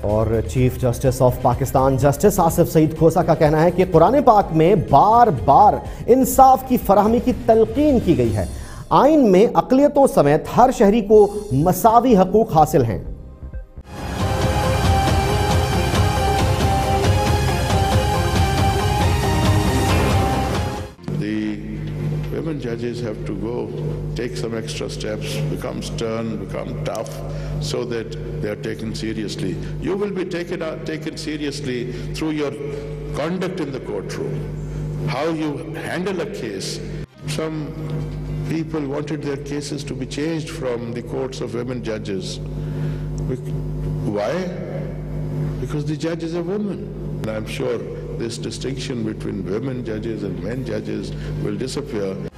और chief justice of Pakistan justice Asif Saeed Khosa का कहना है कि कुरान पाक में बार बार इंसाफ की फराहमी की तलकीन की गई है। आइन में अक़लियतों समेत हर शहरी को मसावी हकूक हासिल हैं। Women judges have to go, take some extra steps, become stern, become tough, so that they are taken seriously. You will be taken seriously through your conduct in the courtroom, how you handle a case. Some people wanted their cases to be changed from the courts of women judges. Why? Because the judge is a woman. And I'm sure this distinction between women judges and men judges will disappear.